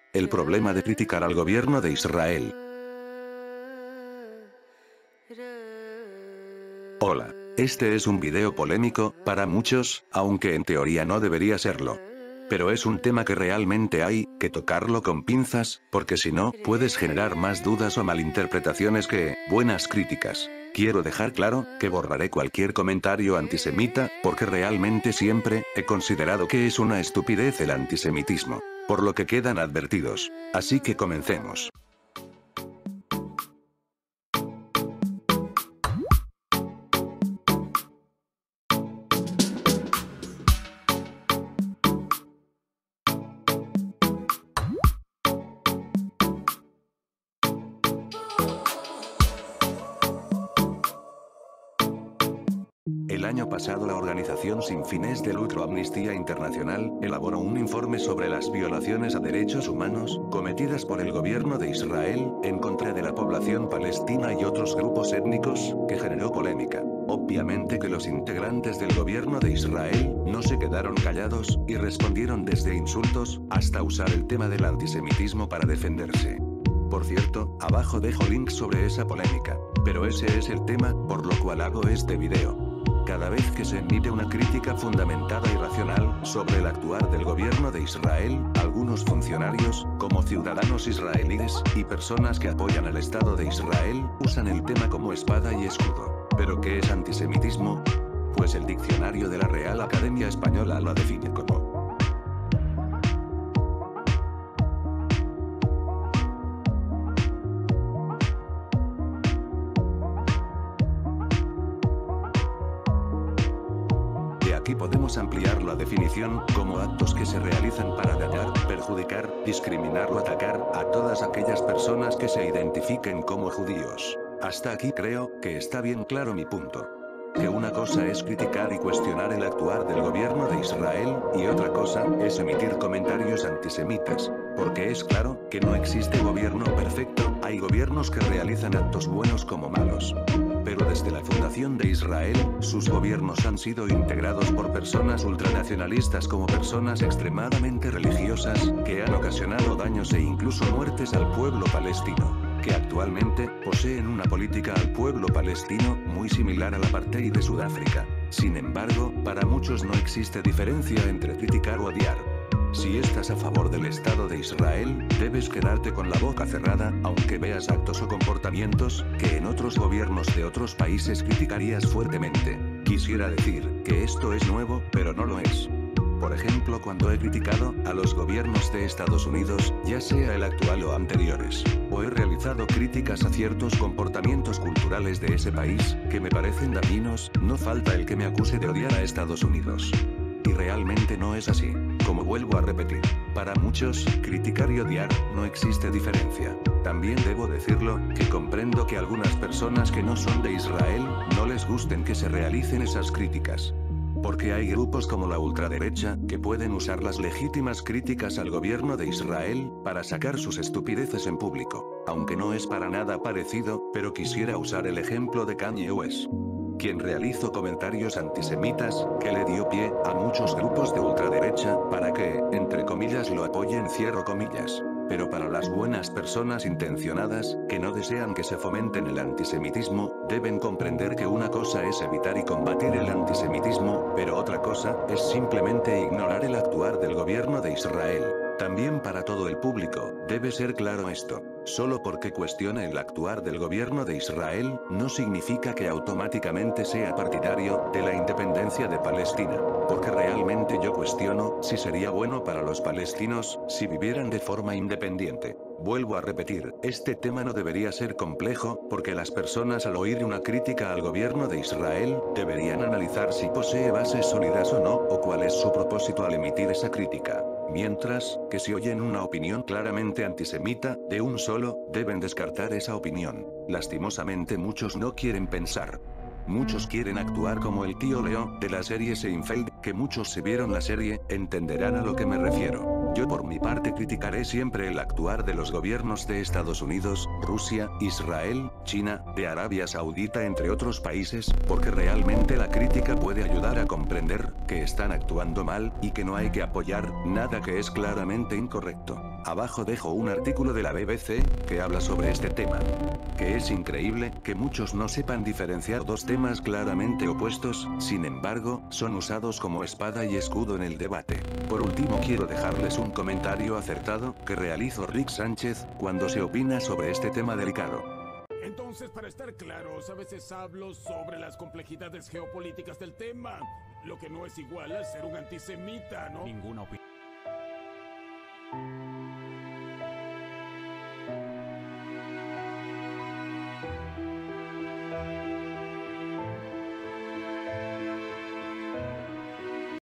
El problema de criticar al gobierno de Israel. Hola. Este es un video polémico, para muchos, aunque en teoría no debería serlo. Pero es un tema que realmente hay que tocarlo con pinzas, porque si no, puedes generar más dudas o malinterpretaciones que buenas críticas. Quiero dejar claro que borraré cualquier comentario antisemita, porque realmente siempre he considerado que es una estupidez el antisemitismo. Por lo que quedan advertidos. Así que comencemos. El año pasado la organización sin fines de lucro Amnistía Internacional elaboró un informe sobre las violaciones a derechos humanos cometidas por el gobierno de Israel en contra de la población palestina y otros grupos étnicos, que generó polémica. Obviamente que los integrantes del gobierno de Israel no se quedaron callados y respondieron desde insultos hasta usar el tema del antisemitismo para defenderse. Por cierto, abajo dejo links sobre esa polémica. Pero ese es el tema, por lo cual hago este video. Cada vez que se emite una crítica fundamentada y racional sobre el actuar del gobierno de Israel, algunos funcionarios, como ciudadanos israelíes, y personas que apoyan al Estado de Israel, usan el tema como espada y escudo. ¿Pero qué es antisemitismo? Pues el diccionario de la Real Academia Española lo define como aquí podemos ampliar la definición como actos que se realizan para dañar, perjudicar, discriminar o atacar a todas aquellas personas que se identifiquen como judíos. Hasta aquí creo que está bien claro mi punto. Que una cosa es criticar y cuestionar el actuar del gobierno de Israel, y otra cosa es emitir comentarios antisemitas. Porque es claro que no existe gobierno perfecto, hay gobiernos que realizan actos buenos como malos. Pero desde la fundación de Israel, sus gobiernos han sido integrados por personas ultranacionalistas como personas extremadamente religiosas, que han ocasionado daños e incluso muertes al pueblo palestino, que actualmente poseen una política al pueblo palestino muy similar al apartheid de Sudáfrica. Sin embargo, para muchos no existe diferencia entre criticar o odiar. Si estás a favor del Estado de Israel, debes quedarte con la boca cerrada, aunque veas actos o comportamientos que en otros gobiernos de otros países criticarías fuertemente. Quisiera decir que esto es nuevo, pero no lo es. Por ejemplo, cuando he criticado a los gobiernos de Estados Unidos, ya sea el actual o anteriores, o he realizado críticas a ciertos comportamientos culturales de ese país, que me parecen dañinos, no falta el que me acuse de odiar a Estados Unidos. Y realmente no es así. Como vuelvo a repetir, para muchos, criticar y odiar, no existe diferencia. También debo decirlo, que comprendo que algunas personas que no son de Israel, no les gusten que se realicen esas críticas. Porque hay grupos como la ultraderecha, que pueden usar las legítimas críticas al gobierno de Israel, para sacar sus estupideces en público. Aunque no es para nada parecido, pero quisiera usar el ejemplo de Kanye West, quien realizó comentarios antisemitas, que le dio pie a muchos grupos de ultraderecha, para que, entre comillas, lo apoyen, cierro comillas. Pero para las buenas personas intencionadas, que no desean que se fomenten el antisemitismo, deben comprender que una cosa es evitar y combatir el antisemitismo, pero otra cosa es simplemente ignorar el actuar del gobierno de Israel. También para todo el público, debe ser claro esto. Solo porque cuestione el actuar del gobierno de Israel, no significa que automáticamente sea partidario de la independencia de Palestina. Porque realmente yo cuestiono si sería bueno para los palestinos si vivieran de forma independiente. Vuelvo a repetir, este tema no debería ser complejo, porque las personas al oír una crítica al gobierno de Israel, deberían analizar si posee bases sólidas o no, o cuál es su propósito al emitir esa crítica. Mientras, que si oyen una opinión claramente antisemita, de un solo, deben descartar esa opinión. Lastimosamente muchos no quieren pensar. Muchos quieren actuar como el tío Leo, de la serie Seinfeld, que muchos si vieron la serie, entenderán a lo que me refiero. Yo por mi parte criticaré siempre el actuar de los gobiernos de Estados Unidos, Rusia, Israel, China, de Arabia Saudita entre otros países, porque realmente la crítica puede ayudar a comprender que están actuando mal, y que no hay que apoyar nada que es claramente incorrecto. Abajo dejo un artículo de la BBC, que habla sobre este tema. Que es increíble que muchos no sepan diferenciar dos temas claramente opuestos, sin embargo, son usados como espada y escudo en el debate. Por último quiero dejarles un comentario acertado que realizó Rick Sánchez, cuando se opina sobre este tema delicado. Entonces, para estar claros, a veces hablo sobre las complejidades geopolíticas del tema, lo que no es igual a ser un antisemita, ¿no? Ninguna opinión.